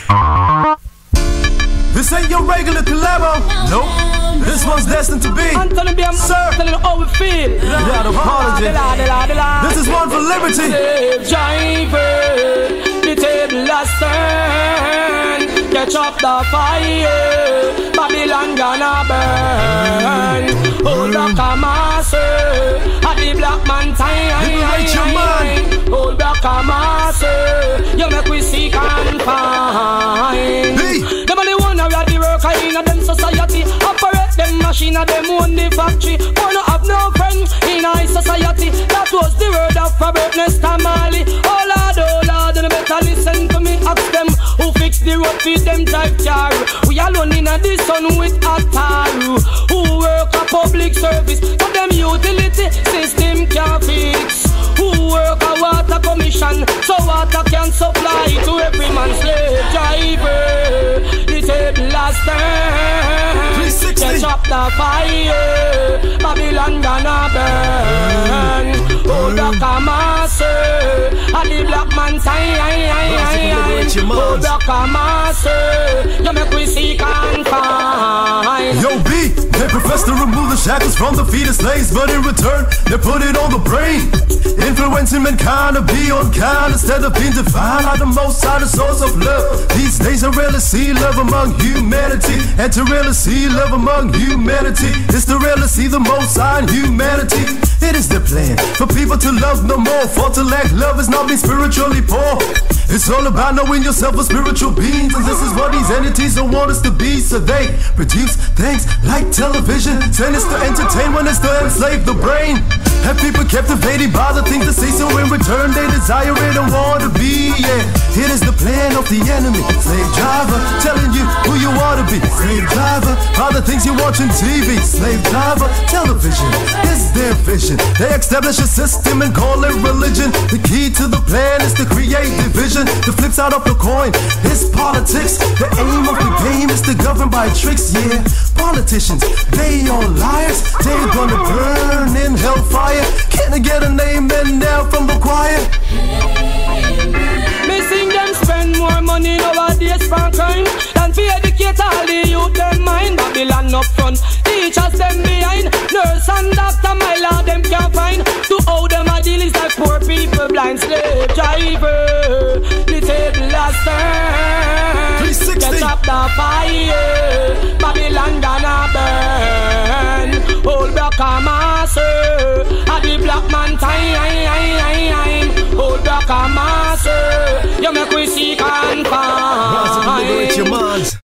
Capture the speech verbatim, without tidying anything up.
This ain't your regular collabo. Nope. This one's destined to be. I'm telling you, I'm Sir. telling you how we feel. Without apology. This is one for liberty. Driver, the table has turned. Catch up the fire. Babylon gonna burn. Hold back a master. At the black man time. Liberate your mind. Hold back a master. You make we seek and find. Them only one who are the worker in a them society. Operate them machine and them own the factory. Wanna have no friend in our society. That was the word of Robert Nesta Marley. Oh Lord, oh Lord, and better listen to me. Ask them who fix the road, feed them drive car. We alone in a the sun with a tar. Who work a public service, but them utility system can't fix. Who work a water commission, so water can supply to every man's slave driver. The table last turn. Catch up the fire. Babylon gonna burn. Hold back a master. And the black man time. Hold back a master. You make we seek and find. Yo, B, they profess to remove the shackles from the feet of slaves, but in return, they put it on the brain. Influencing mankind to be unkind instead of being defined by the most high, the source of love. These days I rarely see love among humanity, and to rarely see love among humanity is to rarely see the most high in humanity. It is the plan for people to love no more, for to lack love is not being spiritually poor. It's all about knowing yourself as spiritual beings, and this is what these entities don't want us to be. So they produce things like television, saying it's to entertain when it's to enslave the brain. Have people captivated by the things they see, so in return they desire it and want to be. Yeah, it is the plan of the enemy. Slave driver, telling you who you want to be. Slave driver, by the things you watch on T V. Slave driver, television is their vision. They establish a system and call it religion. The key to the plan is to create division. The flip side of the coin is politics. The aim of the game is to govern by tricks. Yeah, politicians, they are liars. They're gonna burn in hellfire. Can I get an amen now from the choir? Missing them spend more money nowadays for crime than to educate all the youth them mind. Babylon up front, teachers them behind. Nurse and doctor, my lord, them can't find. To how them a deal is like poor people, blind slave driver. The table has turned. Catch up the fire. Babylon gonna burn. Hold back a master. At the black man time. Hold back a master. You make we seek and find.